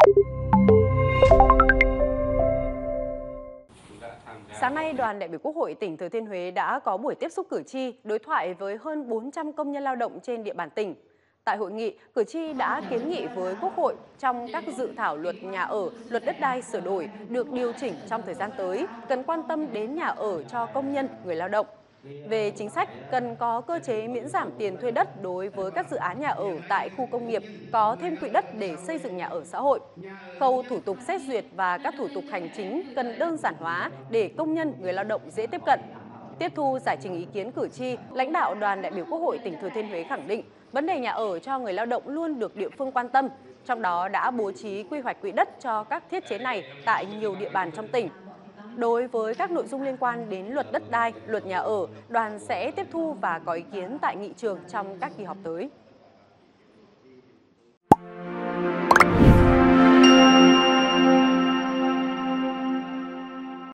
Sáng nay, đoàn đại biểu Quốc hội tỉnh Thừa Thiên Huế đã có buổi tiếp xúc cử tri, đối thoại với hơn 400 công nhân lao động trên địa bàn tỉnh. Tại hội nghị, cử tri đã kiến nghị với Quốc hội trong các dự thảo luật nhà ở, luật đất đai sửa đổi được điều chỉnh trong thời gian tới, cần quan tâm đến nhà ở cho công nhân, người lao động. Về chính sách, cần có cơ chế miễn giảm tiền thuê đất đối với các dự án nhà ở tại khu công nghiệp, có thêm quỹ đất để xây dựng nhà ở xã hội. Khâu thủ tục xét duyệt và các thủ tục hành chính cần đơn giản hóa để công nhân, người lao động dễ tiếp cận. Tiếp thu giải trình ý kiến cử tri, lãnh đạo đoàn đại biểu Quốc hội tỉnh Thừa Thiên Huế khẳng định vấn đề nhà ở cho người lao động luôn được địa phương quan tâm, trong đó đã bố trí quy hoạch quỹ đất cho các thiết chế này tại nhiều địa bàn trong tỉnh. Đối với các nội dung liên quan đến luật đất đai, luật nhà ở, đoàn sẽ tiếp thu và có ý kiến tại nghị trường trong các kỳ họp tới.